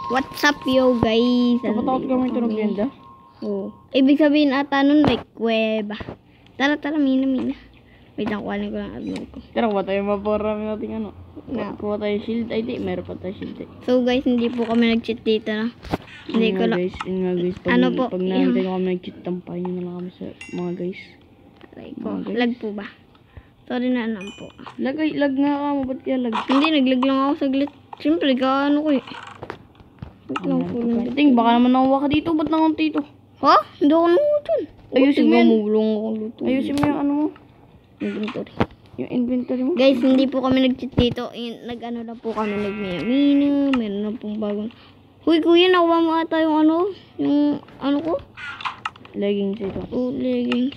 What's up yo guys? Kapatakot kami ito ng ganda. Oo. Ibig sabihin ata nun may kuweba. Tara, mina. Wait lang, kuhanin ko lang admin ko. Tara, kuha tayo maporami natin ano. Na. Kuha tayo shield. Ay di, meron pa tayo shield. So guys, hindi po kami nag-cheat dito na. Hindi ko lang. Yun nga guys. Pag, Ano po? Pag nakita nyo kami nag-cheat, tampahin nyo na lang kami sa mga guys. Aray ko. Lag po ba? Sorry na naman po. Lag nga ka mo. Ba't kaya lag? Hindi, naglag lang ako saglit. Siyempre, ano ko eh. Wait lang po lang. Ting, baka naman nakuha ka dito. Ba't nakunti ito? Ha? Hindi ako nangutan. Ayusin mo yan. Mulong ako luto. Ayusin mo yung ano mo. Inventory. Yung inventory mo. Guys, hindi po kami nag-cheat dito. Nag-ano lang po kami, nag-miyamina. Meron na pong bagong... Huy, kuya, nakuha mo ata yung ano? Yung ano ko? Leggings ito. Oh, leggings.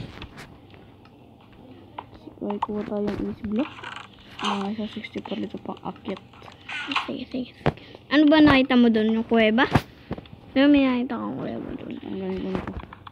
Kaya kuha tayo yung easy block. Mga isa 60 pa dito pang akyat. Sige. Ano ba nakita mo doon? Yung kuweba? Pero may nakita kang kuweba doon. Ang ganito nito.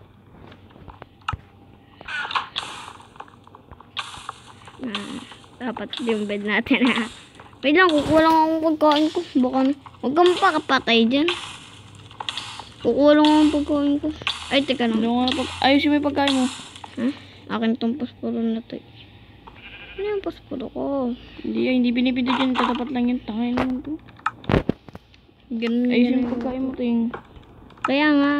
Dapat yung bed natin ha. Wait lang, kukuha lang akong pagkain ko. Baka, huwag kang pakapatay dyan. Kukuha lang akong pagkain ko. Ay, teka lang. Ayusin mo yung pagkain mo. Ha? Akin tong pasporo na to. Ano yung pasporo ko? Hindi binibidyo dyan. Tatapat lang yung tangay naman to. Ganun Ayusin yung pagkain mo to yung... Kaya nga.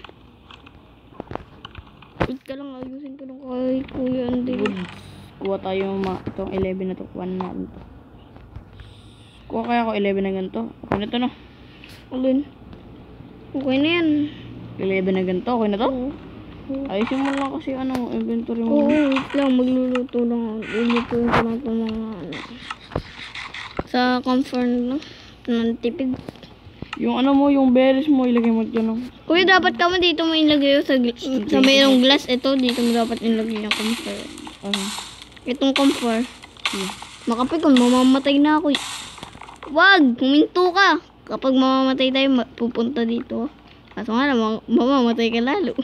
Wait ka lang, ayusin ko lang kay Kuya Andy. Kuha tayo itong 11 na to. Kuha na natin to. Kuha kaya ako 11 na ganito. Okay na to no? Alin? Okay na yan. 11 na ganito. Okay na to? Oo. Ayusin mo lang kasi ano, inventory mo. Oo, wait lang. Magluluto lang. Lulutuin ko lang itong mga ano. Sa comfort, no? Ng tipid. Yung ano mo, yung berries mo, ilagay mo dyan. No? Kuya, dapat ka mo dito mo ilagay sa mayroong glass. Ito, dito mo dapat ilagay yung comfort. Itong comfort. Makape kung mamamatay na ako. Wag! Huminto ka! Kapag mamamatay tayo, pupunta dito. Kaso nga lang, mamamatay ka lalo.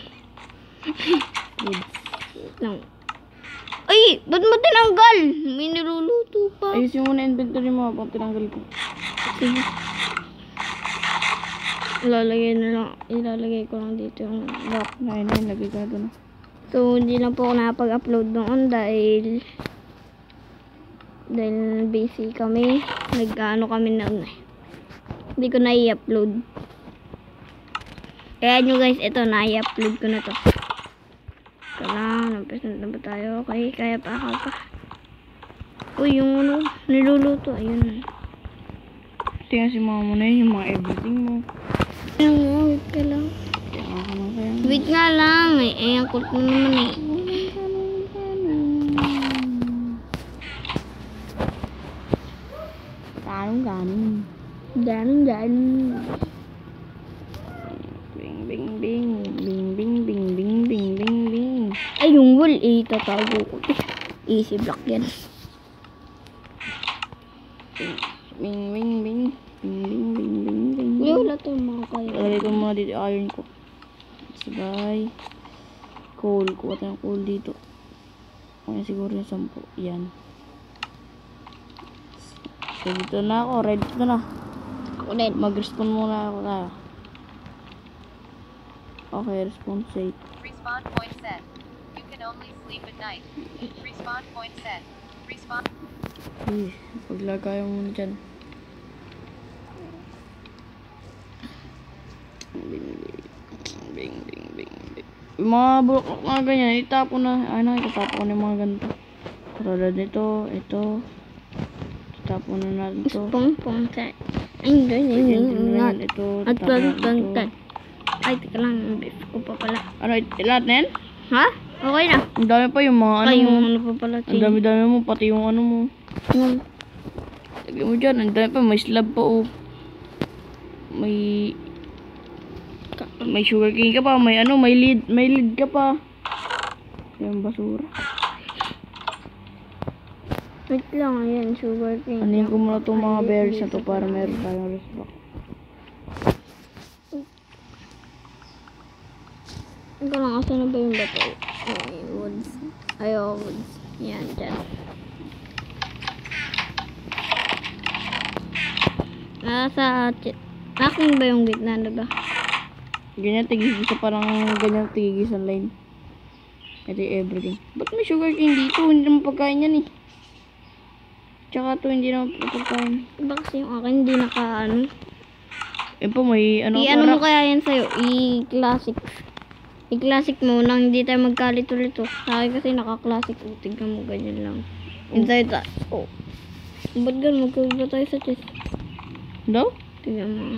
Lang. Ay! Ba't mo tinanggal? May niluluto pa. Ayusin mo na inventory mo habang tinanggal ko. Sige. Ilalagay ko lang dito yung lock. Ayun, lagay ko na doon. So, hindi lang po ako nakapag-upload noon dahil busy kami. Nag-ano kami noon eh. Hindi ko na-i-upload. Kaya nyo guys, ito na-i-upload ko na to. Ito lang, nag-present na ba tayo? Okay, kaya pa. Uy, yung ano, niluluto. Ayun. Tingnan si mama mo na yun, yung mga everything mo. Wait ka lang. Wait nga lang. Ang kulit mo naman eh. Ganun. Bing. Ay, yung wool, tatago ko. Easy block yan. Bing. Uy, wala to mga kaya. Lagay ko muna dito iron ko. Sabay. Coal. Kuha tayo ng coal dito. Okay, siguro yung 10. Yan. So, dito na ako. Ready na. Ako din. Mag-respawn muna ako tayo. Okay, respawn safe. Respawn point set. You can only sleep at night. Respawn point set. Respawn. Paglagay mo muna dyan. Bing. Yung mga bulok mga ganyan, itapon na. Itatapon ko na yung mga ganito. Katulad nito, ito. Itapon na natin ito. Pong set. Ay, hindi. Ito, At tapon na ito. Ay, teka lang. Beef ko pa pala. Ano, lahat na yan? Ha? Okay na. Ang dami pa yung mga ano Ay, mo. yung ano pa pala. Ang dami mo, pati yung ano mo. Lagyan mo dyan, ang dami pa. May slab pa oh. May sugar cane ka pa, may lid ka pa. Yung basura. Wait lang, ayan, sugar cane. Anin ko muna itong mga berries na to para meron tayong respawn. Ito lang, asa na ba yung bato? Ay, woods. Woods. Yan, dyan. Nasa Akin ba yung gitna, diba? Ganyan, tigigisa parang ganyan tigigisan line. Ito yung everything. Ba't may sugar cane dito? Hindi naman pagkain yan eh. Tsaka to hindi naman pagkain. Diba kasi yung akin hindi naka ano. Eh pa may ano I-ano mo kaya yan sa'yo? I-classic. I-classic mo nang hindi tayo magkalito-lito. Sa akin kasi naka-classic. Tignan mo ganyan lang. Inside that. Oh. Ba't ganun? Magkaiba tayo sa chest. Daw? Tignan mo.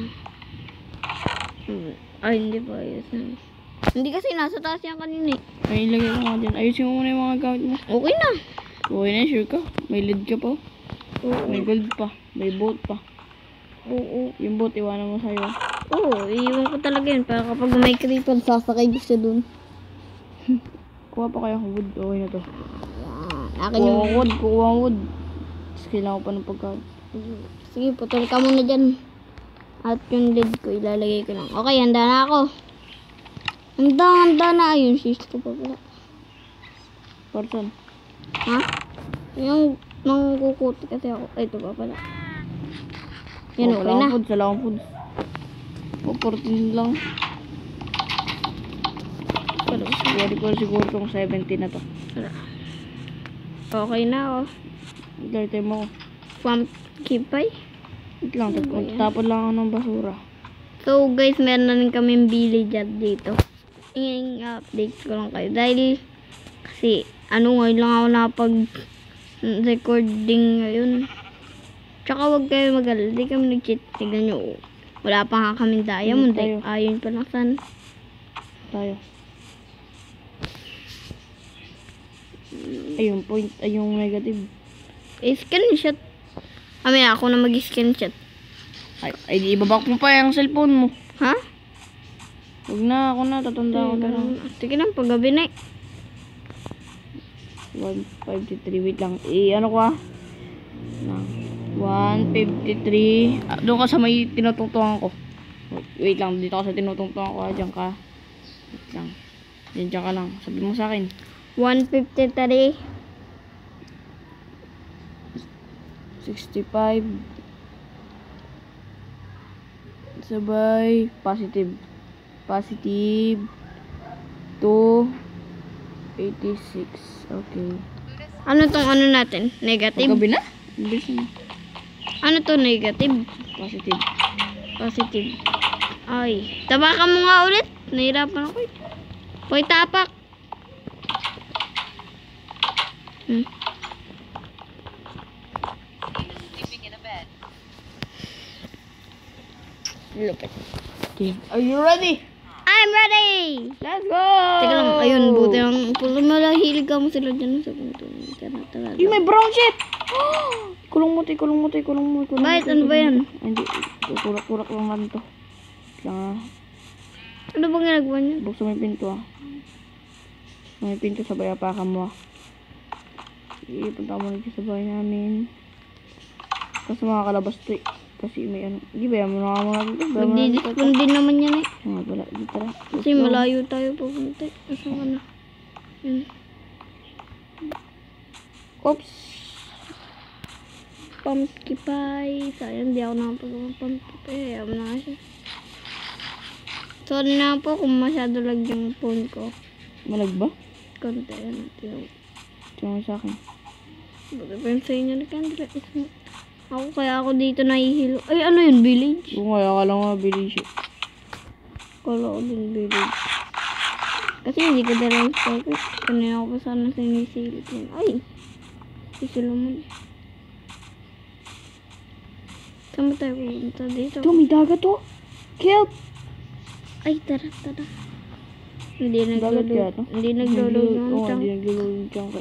Ay, hindi pa. Ayos na. Hindi kasi nasa taas yan kanina eh. Ay, ilagay ko nga dyan. Ayusin mo muna yung mga gamit mo. Okay na. Okay na, sure ka? May lead ka pa. Oo. May gold pa. May boat pa. Oo. Yung boat, iwanan mo sa'yo. Oo, iiwan ko talaga yun. Para kapag may creeper, sasakay ko siya dun. Kuha pa kayo ng wood. Okay na to. Akin Kuha yung... ang wood. Kuha ang wood. Tapos kailangan ko pa ng pagkain. Sige, putol ka muna dyan. At yung lid ko, ilalagay ko lang. Okay, handa na ako. Handa na. Ayun, sis ko pa pala. Person. Ha? Yung mangkukuti kasi ako. Ay, ito pa pala. Yan, okay na. Food. Wala akong food. O, 14 lang. Siguro itong 17 na to. Okay na, oh. Ilagay mo. Pumpkin pie. Wait lang, Ano ba yan? tapon lang ako ng basura. So, guys, meron na rin kaming village at dito. Update ko lang kayo. Dahil, kasi, ngayon lang ako nakapag-recording ngayon. Tsaka wag kayo mag-alala. Di kami nag-cheat. Tignan nyo. Wala pa nga kami diamond. Tayo. Ayun pa lang san. Tayo. Ay, yung point. Ay, yung negative. Screenshot. Amin, ako na mag-screenshot. Ay, di ibabak mo pa yung cellphone mo. Ha? Huwag na, ako na. Tatanda ko na lang. Sige lang, paggabi na eh. 153. Wait lang. Ano ko ah? 153. Doon ka sa may tinutungtungan ko. Wait lang. Dito ka sa tinutungtungan ko. Diyan ka. Wait lang. Diyan ka lang. Sabi mo sa akin. 153. 65. Sabay. Positive. Positive. 286. Okay. Ano tong ano natin? Negative? Paggabi na? Bilis na. Ano to negative? Positive. Positive. Ay. Tapakan mo nga ulit. Nahirapan ako eh. Hoy, tapak. Sleeping in a bed. Lupit. Okay. Are you ready? I'm ready! Let's go! Teka lang, ayun, buti lang. Puro malahilig ka mo sila dyan sa punto. Tara. Yung may brown shit! Kulong mo. Bakit? Ano ba yan? Hindi. Turak lang natin to. Lang ah. Ano bang ginagawa niya? Buksan mo yung pinto ah. May pinto sabay apakan mo ah. Ipunta mo na sa bahay namin. Kasi makakalabas to eh. Kasi may ano. Hindi ba yan? Muna natin to. Magdidispon din naman yan eh. Nga pala. Dito na. Kasi malayo tayo pupunta. Asan ka na? Yun. Oops. Pumpkin pie. Sayang, di ako nakapag-pumpkin pie. Ayaw na nga siya. Sorry na po kung masyado lag yung phone ko. Malag ba? Konti yan. Tingnan mo. Tingnan mo sa akin. Buti pa yung sa inyo ni Kendra. Ako kaya ako dito nahihilo. Ay, ano yun? Village? Kung kaya ka lang mabili siya. Kala ko din village. Kasi hindi ko dala yung starfish. Kanina ako pa sana sinisilip yun. Ay! Sisilo mo. Saan ba tayo pupunta dito? Ito, may dagat to. Kelp! Ay, tara. Hindi Dagat kaya to? Hindi naglolo yung Oo, chunk. hindi naglolo yung chunk.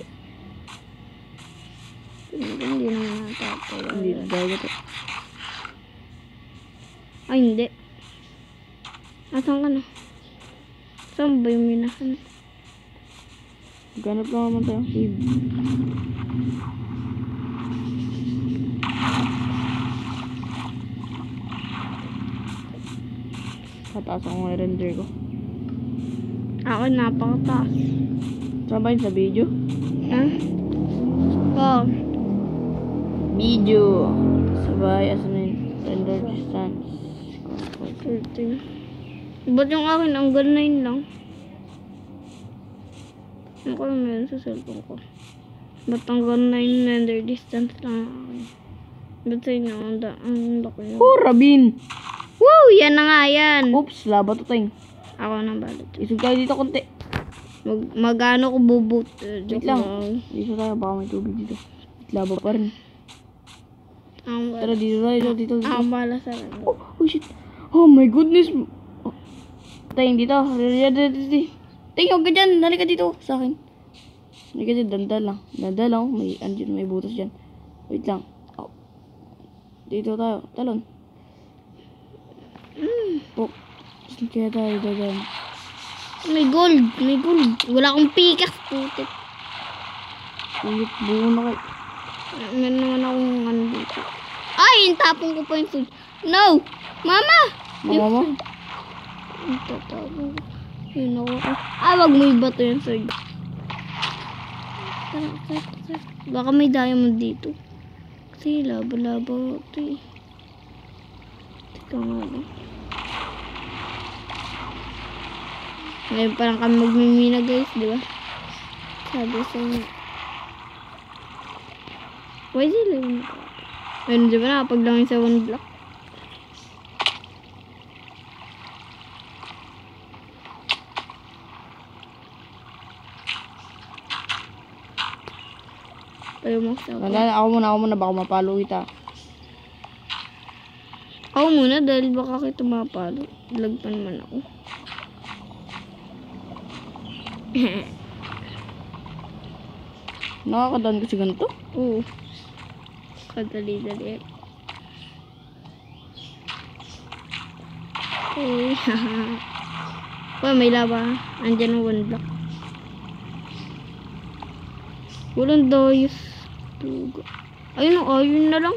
Hindi naman natapos. Hindi, dagat to. Ay, hindi. Asan ka na? Saan ba yung minahan? Ganap lang naman tayo. Cave. Pataas ako ng render ko. Ako, napakataas. Saan ba yun sa video? Ha? Oh. Video. Sabay, asan na yun? Render distance. 13. Ba't yung akin hanggang 9 lang? Ano kaya meron sa cellphone ko? Ba't hanggang 9 render distance lang akin? Ba't sa inyo ang laki yun? Oh, Rabin! Woo! Yan na nga yan! Oops, laba to tayong. Ako nang balat. Isog tayo dito konti. Magano ko bubut. Wait lang. Dito tayo, baka may tubig dito. Laba pa rin. Tara, dito tayo, dito. Ang bala sa Oh, shit. Oh my goodness. Oh. Tayong dito. Tayong, huwag ka dyan. Dali ka dito sa akin. Dali ka dyan, dandal lang. Dandal lang. May butas dyan. Wait lang. Oh. Dito tayo. Talon. Oh. Kaya tayo dyan. May gold. May gold. Wala akong pikas. Putik. Ulit, buo na kayo. Meron naman akong ano dito. Ay! Tapong ko pa yung food. No! Mama! Mama mo? Tapong ko. Yun ako. Wag mo ibato yung sword. Tara. Baka may diamond dito. Kasi laba-laba ito eh. Teka nga lang. Ngayon parang kami magmimina guys, di ba? Sabi sa inyo. Why sila yun? Ayun, di ba nakapaglangin sa 1 block? Tayo mo sa ako. Ako muna, baka mapalo kita. Ako muna dahil baka kita mapalo. Lag pa naman ako. Nakakadaan kasi ganito? Oo. Kadali-dali. Okay. Uy, may lava. Andyan ang 1 block. Walang dayos. Ayun na lang.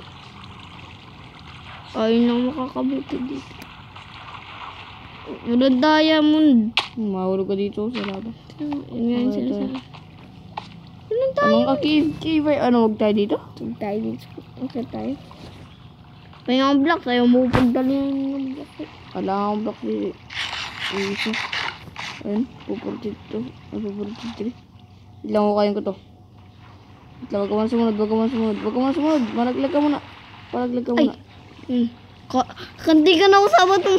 Ayun lang makakabuti dito. Walang diamond. Mahulog ka dito sa laba. Yun nga yung sinasabi. Walang Anong diamond. ka-cave? Huwag tayo dito? Huwag tayo dito. Okay tayo. Kaya ang block, ayaw mo pagdali ng block. Kailangan akong block dito. Isa. Ayun, 442. 443. Ilang ko kain ko to. Wag ka muna sumunod. Malaglag ka muna. Ay. Kanti ka na ako sa bato.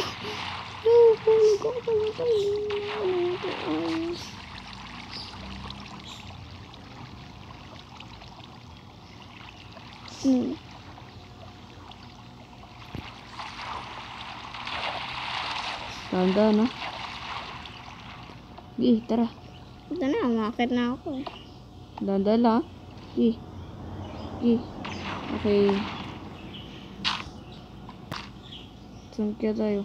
Tanda na. Gi, tara. Ito na, umakit na ako. Tanda lang. Gi. Okay. Saan kaya tayo?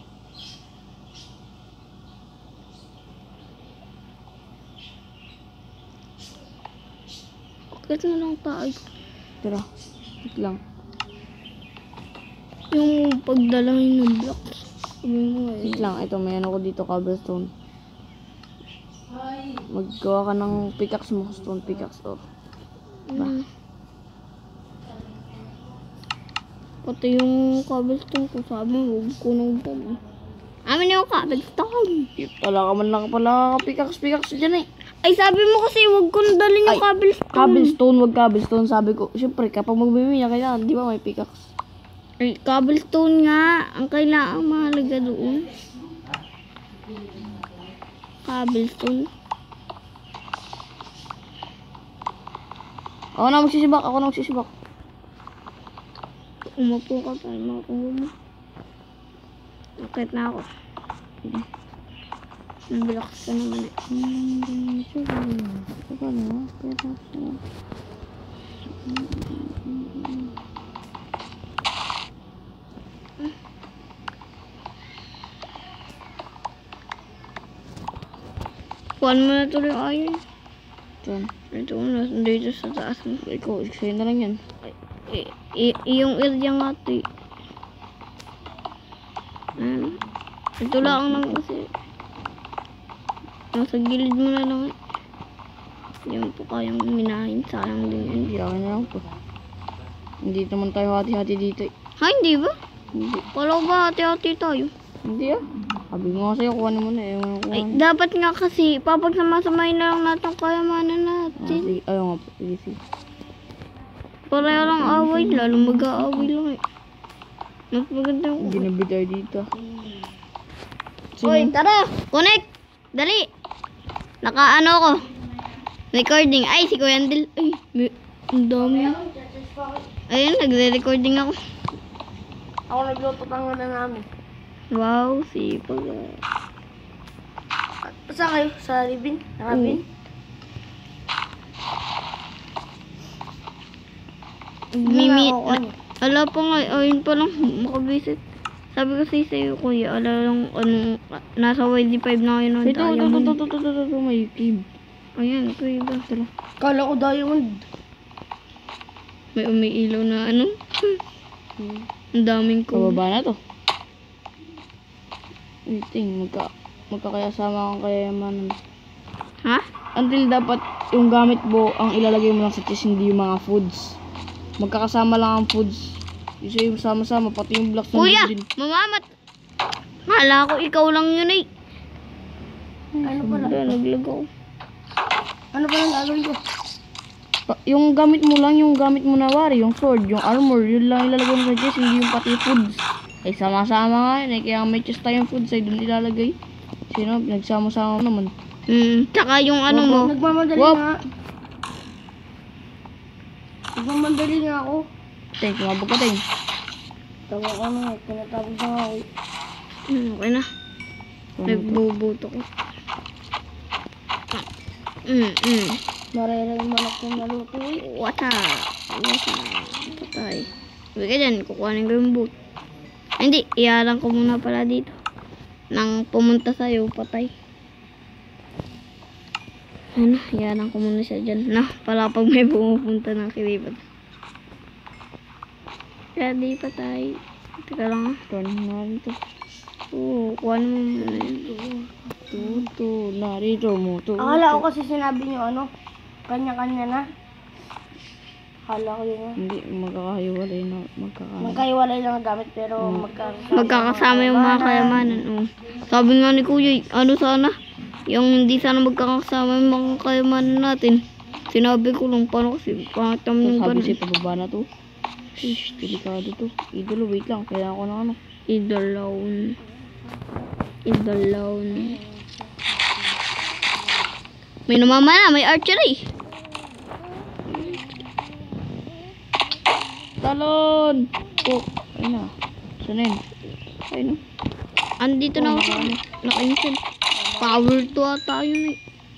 Akit na lang tayo. Tara. Wait lang. Yung pagdalahin ng block. Wait lang. Ito, may ano ko dito, cobblestone. Maggawa ka ng pickaxe mo. Stone pickaxe. Oh. Pati yung cobblestone ko, sabi mo, huwag ko nang bomb. Amin yung cobblestone. Wala ka man lang pala pickaxe dyan eh. Ay, sabi mo kasi huwag ko nang dalhin yung cobblestone. Cobblestone, wag cobblestone. Sabi ko, syempre, kapag magbibigay kailangan, di ba may pickaxe? Ay, cobblestone nga. Ang kailangan mahalaga doon. Cobblestone. Ako na magsisibak. Umupo ka tayo, makuha mo. Akit na ako. Nabilakas ka naman eh. Kuhan mo na tuloy yung iron. Diyan. Ito na, dito sa taas mo. Ikaw, sa'yo na lang yan. Yung area nga ito eh. Ito lang naman kasi. Nasa gilid mo na lang eh. Yan po kayang minahin. Sayang din yan. Iyakin na lang po. Hindi naman tayo hati-hati dito eh. Ha, hindi ba? Hindi. Kala ko ba hati-hati tayo? Hindi ah. Sabi ko nga sa'yo, kuhanin mo na eh. Ay, dapat nga kasi, papagsama-samahin na lang natin kayamanan natin. Sige, ayaw nga po. Sige, sige. Pareho lang away, lalo mag-aaway lang eh. Mas maganda yung... Ginabi tayo dito. Hoy, tara! Connect! Dali! Naka-ano ko? Recording. Ay, si Kuya Andel. Ay, ang dami. Ayun, nagre-recording ako. Ako nagluto tango na namin. Wow, sipag. Saan kayo? Sa Ribin? Nakabin? Mimi, ala pa nga, ayun pa lang, makabisit. Sabi ko sa'yo, kuya, ala lang, ano, nasa YD5 na kayo ng diamond. Ito, may cave. Ayan, kuya ba? Tala. Kala ko diamond. May umiilaw na ano. Ang daming ko. Pababa na to. Waiting, magkakayasama akong kayamanan. Ha? Until dapat yung gamit mo, ang ilalagay mo lang sa chest, hindi yung mga foods. Magkakasama lang ang foods. Isa yung sama-sama, pati yung blocks Kuya, din. mamamat. Kala ko ikaw lang yun eh. Ano pala? Naglag ako. Ano pala ang gagawin ko? Yung gamit mo lang, yung gamit mo na wari, yung sword, yung armor, yun lang ilalagay mo sa chest, hindi yung pati foods. Ay sama-sama nga yun eh, kaya may chest tayong foods ay doon ilalagay. Sino? Nagsama-sama naman. Tsaka yung ano mo. Nagmamadali nga. Nagmamadali nga ako. Tay, kumabog ka tay. Tawag ko na, tinatawag na nga ako. Okay na. Nagbubuto ko. Marera yung manok yung naluto eh. Wata. Patay. Huwag ka dyan, kukuhanin ko yung boot. Hindi, iyaran ko muna pala dito. Nang pumunta sa'yo, patay. Ano, iyaran ko muna siya dyan. Na, pala pag may pumupunta ng kilipat. Kaya di patay. Teka lang ah. Kuhanin mo natin to. Oo, kuhanin mo muna yun. Tuto, narito mo to. Akala ko kasi sinabi niyo ano, kanya-kanya na. Akala ko yun. Hindi, magkakahiwalay na. Magkaiwalay lang ang gamit pero Magkakasama yung mga kayamanan. Oh. Sabi nga ni Kuya, ano sana? Yung hindi sana magkakasama yung mga kayamanan natin. Sinabi ko lang, paano kasi pangit naman yung Sabi ganun. siya pababa na to. Shhh, delikado to. Idolo, wait lang. Kailangan ko ng ano. Idalaw. May namamana, may archery. Talon! Oh, ayun na. Saan na yun? Ayun na. Andito na ako. Naka-instant. Power to ata yun eh.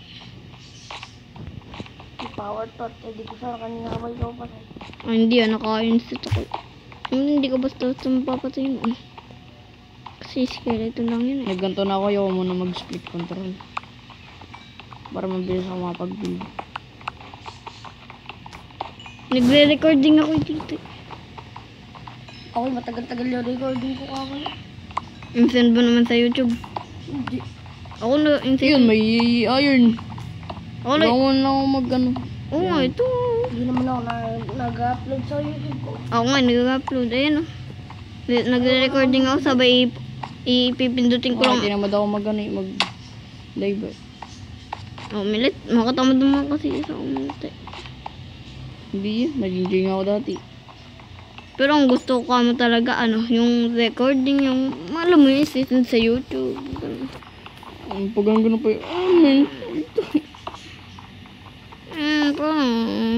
power tot. Hindi ko sana kanina may ikaw pa. Ah, hindi ah, naka-instant ako. Hindi ko basta mapapatayin mo. Kasi skeleton lang yun eh. Nagganto na ako. Ayaw muna mag-split control. Para mabilis ako makapag-build. Nagre-recording ako dito. Ako matagal-tagal yung recording ko ako. Instant ba naman sa YouTube? Hindi. Ako na, instant. Yun, may iron. Ako na, Gawin lang ako mag-ano. oo nga, ito. Hindi naman ako nag-upload sa YouTube ko. Ako nga, nag-upload. Ayan o. Nagre-recording ako, sabay ipipindutin ko lang. Hindi naman ako mag-live. Oh, milit. Makatamad naman kasi isa umunti. Hindi yun. Nag-enjoy nga ako dati. Pero ang gusto ko kamo talaga, ano, yung recording, yung, alam mo yun, season sa YouTube. Pag gano'n pa yun. Amen. Parang,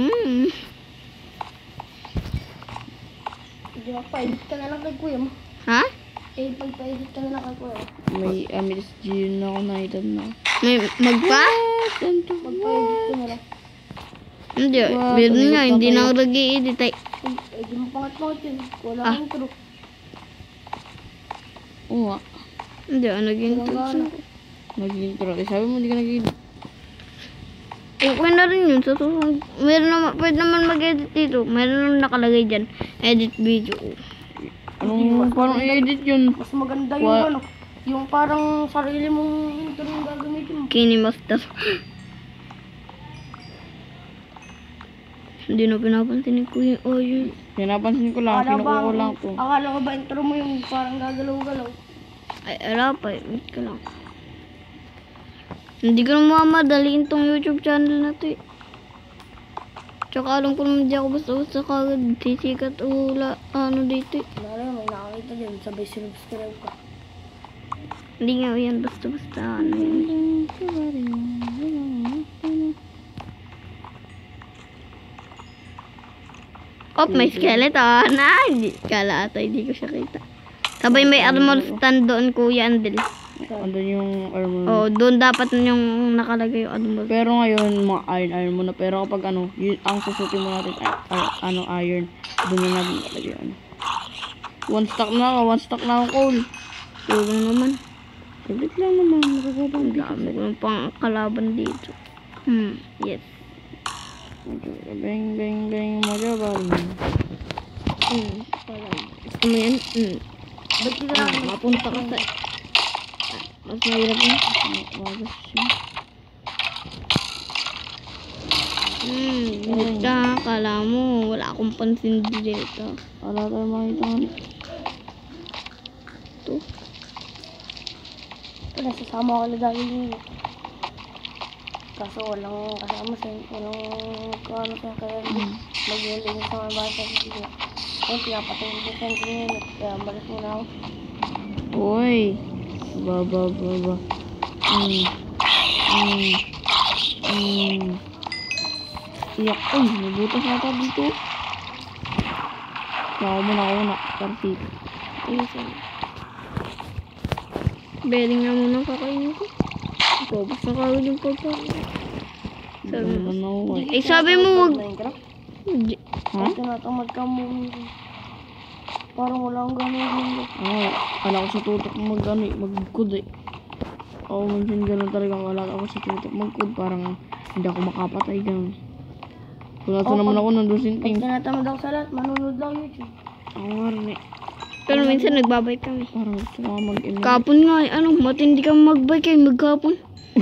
Hindi mo, pa-edit ka na lang kay kuya mo. ha? Eh, pag-pa-edit ka na lang kay kuya mo. May MSG na ako nakita na. May magpa? Pag-pa-edit ka na lang. Hindi, Wow, meron nga, pag-edit hindi pa na kayo. ako nag-i-edit ay. Eh, di mo pangat-pangat yun. Wala Ah. kang intro. Oo nga. Hindi ako nag-intro. Nag-intro. Eh, sabi mo hindi ka nag-edit. Okay na rin yun sa susunod. Meron naman, pwede naman mag-edit dito. Meron naman nakalagay dyan. Edit video. Anong parang i-edit yun? Mas maganda yung Wa- ano. Yung parang sarili mong intro yung gagamitin mo. Kinimaster. Hindi na pinapansin ni Kuya. Oh, yun. Pinapansin ko lang. Akala Kinukuha ko ba- lang to. Akala ko ba intro mo yung parang gagalaw-galaw? Ay, ala pa. Wait ka lang. Hindi ko na mamadaliin tong YouTube channel na to eh. Tsaka alam ko naman di ako basta-basta kagad sisikat o ano dito eh. Nara, may nakakita dyan. Sabay sinubscribe ka. Hindi nga yan basta-basta ano yan. Oh, may skeleton. Hindi. Kala ata, hindi ko siya kita. Sabay may armor stand doon, Kuya Andel. Andun yung armor. Oh, doon dapat yung nakalagay yung armor. Pero ngayon, mga iron muna. Pero kapag ano, yun, ang susutin mo natin, iron. Doon na natin talaga ano. One stack na ako, coal. Tulong naman. Sabit lang naman, magagawa Ang dami ko ng pang kalaban dito. Yes. Bang, bang, bang, magabal. Gusto mo yan? Ba't kita lang? Mapunta ka sa... Mas mahirap yun. Wagas yun. Basta, kala mo, wala akong pansin dito. Wala tayo makita nga. Ito. Ito, nasasama ko na dahil yun. Kaso walang kasama sa walang kano sa kaya mag-iling sa mga bata sa sila. Ayun, pinapatay ko sa ngayon. Kaya malas muna ako. Uy. Baba. Iyak. Uy, may butas na tayo dito. Ako muna. Parsit. Beling nga muna kakainin ko. Bobos na kagad yung pagkain. Sabi mo. Sabi mo wag... Hindi. Ha? Tinatamad ka mo. Parang wala akong gano'n. Kala ko sa tutok magkud eh. Oo, minsan ganun talaga. Kala ako sa tutok magkud. Parang hindi ako makapatay ganun. Kung nasa naman ako nandun Pag sinting. tinatamad ako sa lahat, manunod lang YouTube. Ako nga rin eh. Pero minsan nagbabay kami. Parang gusto ko mag-inom. Kapon nga, matindi kang magbike kayo magkapon.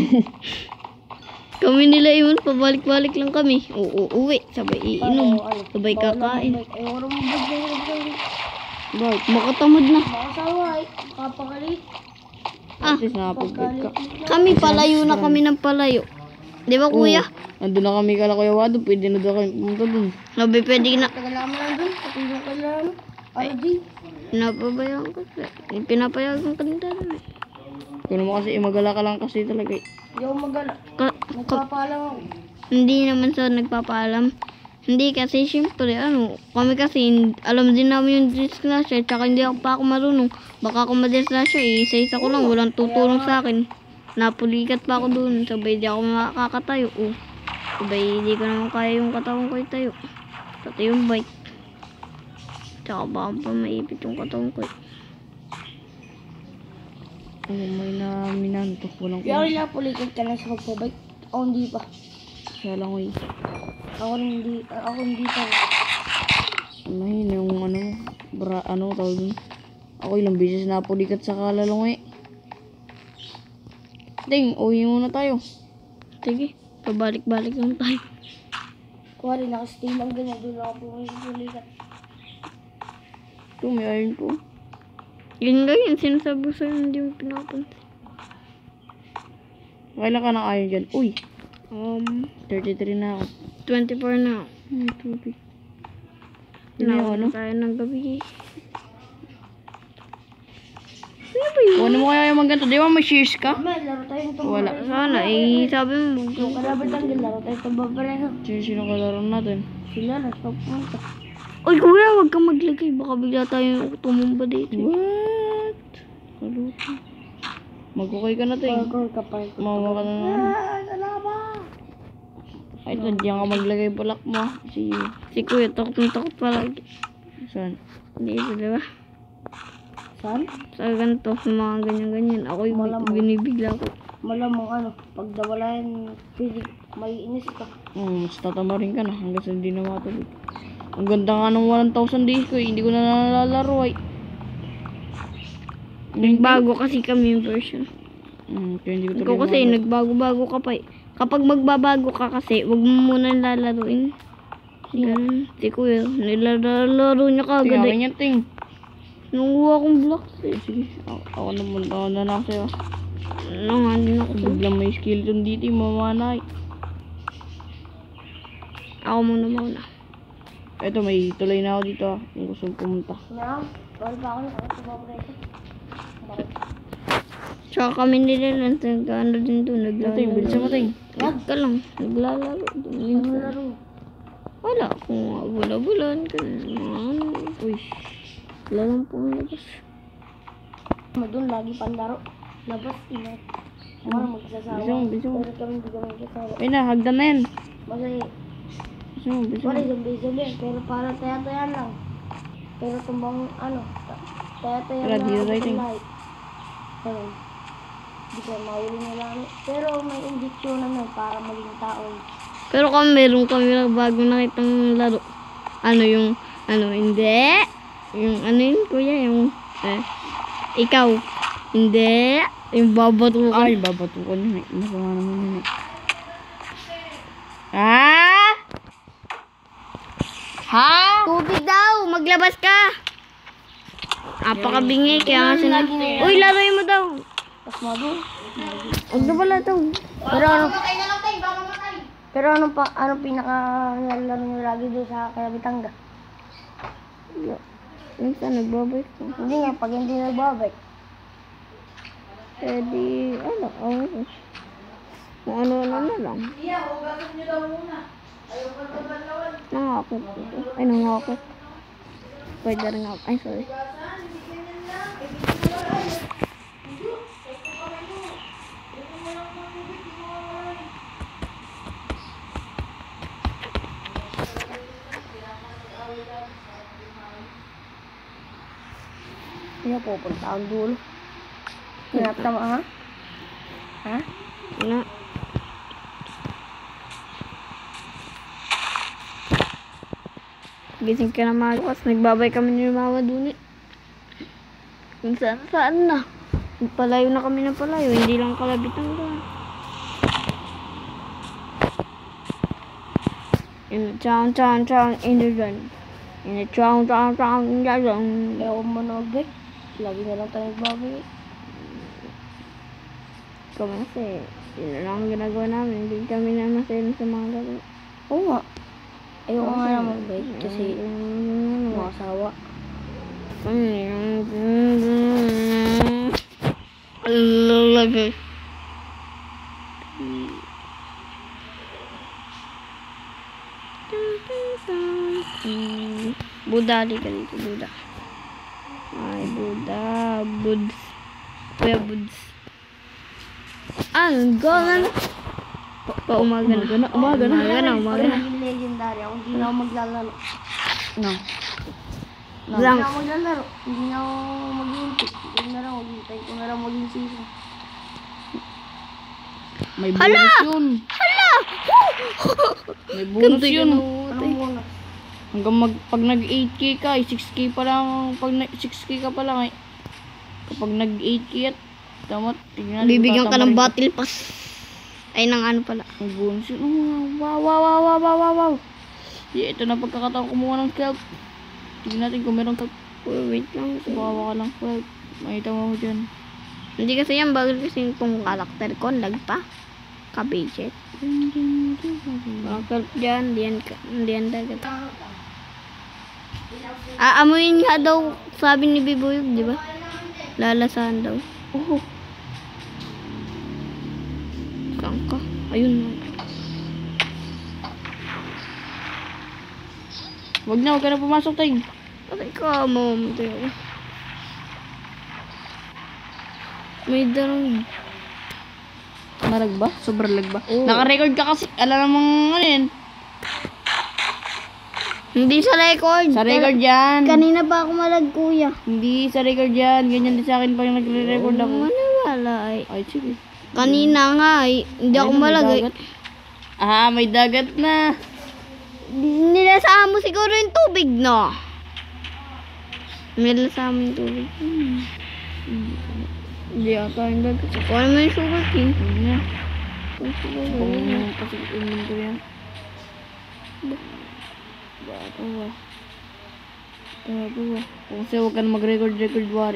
Kami nila yun, pabalik-balik lang kami. Uwi, sabay iinom, sabay kakain. Ay, wala mo bagay. Bakit? Makatamad na. Makasawa eh. Kapakalit. Ah, At least nakapagkad ka. kami palayo na kami ng palayo. Di ba kuya? Nandun na kami kala Kuya Wado. Pwede na daw kami pumunta dun. Sabi pwede na. Tagal naman lang dun. Patulong ka lang. RG. Pinapabayaan ko. Pinapayagan ka din talaga. Kung naman kasi magala ka lang kasi talaga eh. Hindi ako magala. Nagpapaalam ako. Hindi naman sa nagpapaalam. Hindi kasi syempre kami kasi alam din namin yung disgrasya tsaka hindi pa ako marunong. Baka ako madisgrasya isa-isa ko lang walang tutulong sa akin. Napulikat pa ako doon sabay di ako makakatayo. Sabay hindi ko naman kaya yung katawan ko itayo. Pati yung bike. Tsaka baka pa maipit yung katawan ko. May na minanto. Walang Kaya rin napulikat ka na sa pagpabike. Ako hindi pa. Kaya lang eh. Ako hindi pa. Mahina yung tawag dun. Ako ilang beses na pulikat sa kalalong eh. Ding, uwi muna tayo. Sige, pabalik-balik lang tayo. Kuwari, nakasteam ang ganyan. Doon ako pulikat. Ito, may iron po. Yun nga yun, sinasabi ko sa'yo hindi mo pinapansin. Kailan ka ng iron dyan? Uy, 33 na ako. 24 na. May tubig. Yun yung ano? Tayo ng gabi. Ano mo kaya yung maganda? Di ba may shears ka? Mama, laro tayo nito. Wala. Sana, sabi mo, Yung kalaban tanggil, laro tayo ito babareho. Sino kalaro natin? Sila, nasa pumunta. Uy, kuya, huwag kang maglagay. Baka bigla tayo tumumba dito. What? Kaluto. Magkukay ka na tayo. Parkour ka pa. Mawa ka na naman. Salama! Ay, diyan ka maglagay balak mo. Si kuya, takot na takot palagi. Saan? Dito, di ba? Saan? Sa ganito, sa mga ganyan-ganyan. Ako yung Malamang. binibigla ko. Malamang pag nawalayan, may inis ka. Mas tatamarin ka na hanggang sa hindi na matulog. Ang ganda nga ng 1,000 days ko eh. Hindi ko na nalalaro ay. Nagbago kasi kami yung version. Kaya hindi ko Ikaw kasi nagbago-bago ka pa eh. Kapag magbabago ka kasi, wag mo muna lalaruin. Ganun. Si kuya, nilalaro niya Tingnan kagad ko eh. niya ting. Nanguha akong blocks. Sige. Ako naman. Ako na lang sa'yo. Ano nga, hindi na ako. Biglang may skeleton dito. Mamanay. Ako muna. Eto, may tulay na ako dito. Kung gusto mong pumunta. Meron? Bawal pa ako sa paborito. Bakit? Tsaka kami nila ano din doon. Ito yung bilisan mo, Ting. Wag ka lang. Naglalaro. Ano laro? Wala akong bula-bulan. Ano. Uy. Wala lang po labas. Doon lagi panlaro. Labas, ingat. Mga magsasawa. Bisong. Pero kami hindi kami magsasawa. Ayun na, hagdan na yan. Masaya. Bisong. Wala zombie. Pero parang taya-tayan lang. Pero tumbang taya-tayan Wala, lang. dito tayo, Ting. Pero, hindi ko mahuli nila. Pero may injection naman para maging tao. Pero meron kami lang bago nakitang laro. Hindi. Yung kuya, ikaw. Hindi. Yung babatukan. Ay, babatukan yun eh. Masama naman yun eh. Ah! Ha? Tubig daw, maglabas ka. Apakabingi, kaya nga sinabi. Uy, laruin mo daw. Tapos mago. Huwag na pala daw. Pero ano pinaka nalaro nyo lagi doon sa Kalabitanga? Minsan nagbabay ko. Hindi nga, pag hindi nagbabay. Pwede, kung ano na lang. Nangakot. Ay, nangakot. Pwede rin ako. Ay, sorry. Kaya pupunta ang dulo. Hinap tama ha? Ha? Na. Gising ka na mga bukas. Nagbabay kami ni Mama dun eh. Kung saan na. Palayo na kami ng palayo. Hindi lang Kalabitan ka. In a town, in the run. In a town, in the run. Kaya ako manogbay. Lagi na lang tayo nagbabay. Kami kasi, yun na lang ang ginagawa namin. Hindi kami na masaya sa mga laro. Oo nga. Ayoko nga na magbay kasi mga asawa. Lagay. Buddha, di ka dito, Buddha. Ay, Buddha, Buds. Kuya Buds. Ganun. Umaga na. Umaga na. Pag naging legendary ako, hindi na ako maglalaro. No. Hindi na ako maglalaro. Hindi na ako mag-iintip. Hindi na lang, maghintay ko na lang maging season. May bonus yun. May bonus yun. Anong bonus? Hanggang pag nag 8k ka, 6k pa lang. Pag 6k ka pa lang eh. Kapag nag 8k at damat, tignan. Bibigyan ka ng battle pass. Ay, ng ano pala. May bonus yun. Wow. Yeah, ito na pagkakataon kumuha ng kelp. Tignan natin kung meron kelp. Wait lang. Subawa ka lang kelp. Makita mo dyan. Hindi kasi yan bagal kasi itong karakter ko. Lag pa. Kabidget. Bakal dyan. Diyan dagat. Aamuin nga daw. Sabi ni Bibuyog, di ba? Lalasahan daw. Oh. Saan ka? Ayun. Wag ka na pumasok, Ting. Patay ka, mamamatay ako. May darang. Malag ba? Sobrang lag ba? Oo. Naka-record ka kasi. Alam namang ano yan. Hindi sa record. Sa record yan. Kanina pa ako malag, kuya. Hindi sa record yan. Ganyan din sa akin pag nagre-record ako. Maniwala ay. Ay, sige. Kanina nga ay. Hindi ako Ayun, may malag. dagat. Ah, may dagat na. Nilasama mo siguro yung tubig, no? Nilasama mo yung tubig. Hindi ata yung dagat. Kuha naman yung sugar king. Huwag na. Sugar Kasi inventory yan. Bata ba? Gago ah. Kung sa'yo, huwag ka na mag-record, wari.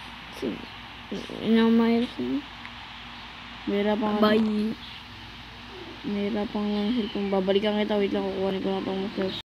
Inamayos na. Mahirapan ka. Bye. Mahirapan lang cellphone. Babalikan kita. Wait lang, kukuhanin ko na itong